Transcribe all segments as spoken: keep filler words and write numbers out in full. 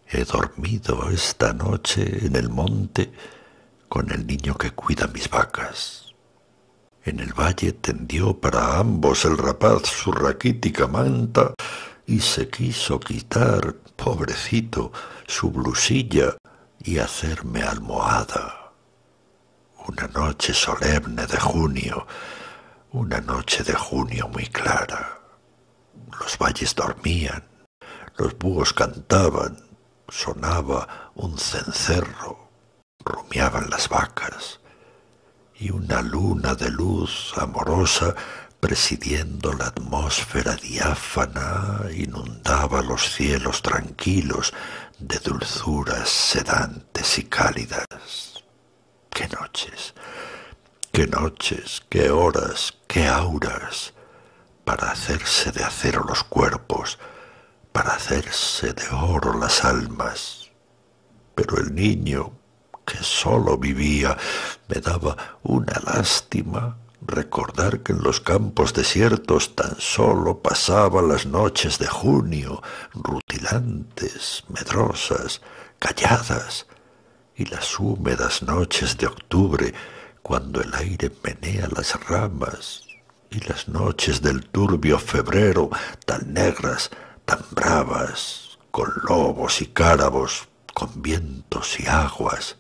He dormido esta noche en el monte con el niño que cuida mis vacas. En el valle tendió para ambos el rapaz su raquítica manta y se quiso quitar, pobrecito, su blusilla y hacerme almohada. Una noche solemne de junio, una noche de junio muy clara. Los valles dormían, los búhos cantaban, sonaba un cencerro, rumiaban las vacas, y una luna de luz amorosa, presidiendo la atmósfera diáfana, inundaba los cielos tranquilos de dulzuras sedantes y cálidas. ¡Qué noches! ¡Qué noches! ¡Qué horas! ¡Qué auras! Para hacerse de acero los cuerpos, para hacerse de oro las almas. Pero el niño, que solo vivía, me daba una lástima recordar que en los campos desiertos tan solo pasaba las noches de junio, rutilantes, medrosas, calladas, y las húmedas noches de octubre, cuando el aire menea las ramas, y las noches del turbio febrero, tan negras, tan bravas, con lobos y cárabos, con vientos y aguas.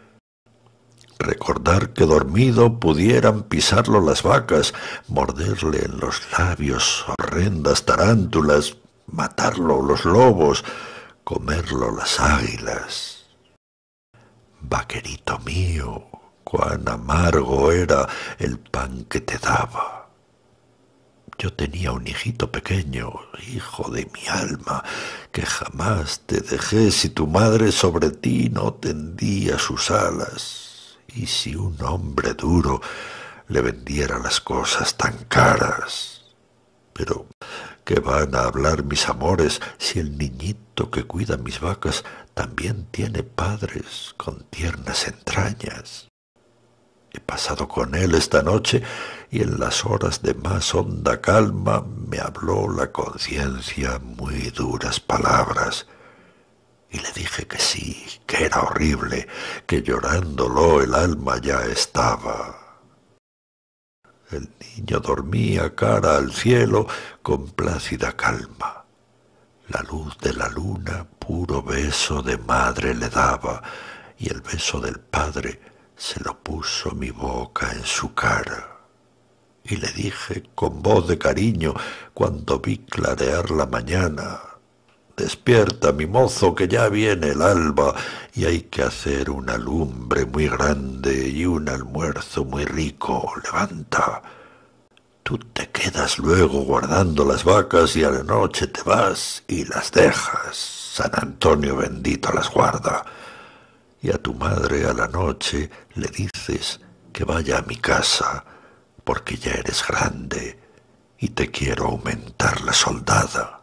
Recordar que dormido pudieran pisarlo las vacas, morderle en los labios horrendas tarántulas, matarlo los lobos, comerlo las águilas. Vaquerito mío, cuán amargo era el pan que te daba. Yo tenía un hijito pequeño, hijo de mi alma, que jamás te dejé si tu madre sobre ti no tendía sus alas, y si un hombre duro le vendiera las cosas tan caras. Pero, ¿qué van a hablar mis amores si el niñito que cuida mis vacas también tiene padres con tiernas entrañas? He pasado con él esta noche y en las horas de más honda calma me habló la conciencia muy duras palabras. Y le dije que sí, que era horrible, que llorándolo el alma ya estaba. El niño dormía cara al cielo con plácida calma. La luz de la luna puro beso de madre le daba, y el beso del padre se lo puso mi boca en su cara. Y le dije con voz de cariño, cuando vi clarear la mañana: «Despierta, mi mozo, que ya viene el alba, y hay que hacer una lumbre muy grande y un almuerzo muy rico. Levanta. Tú te quedas luego guardando las vacas y a la noche te vas y las dejas. San Antonio bendito las guarda. Y a tu madre a la noche le dices que vaya a mi casa, porque ya eres grande y te quiero aumentar la soldada».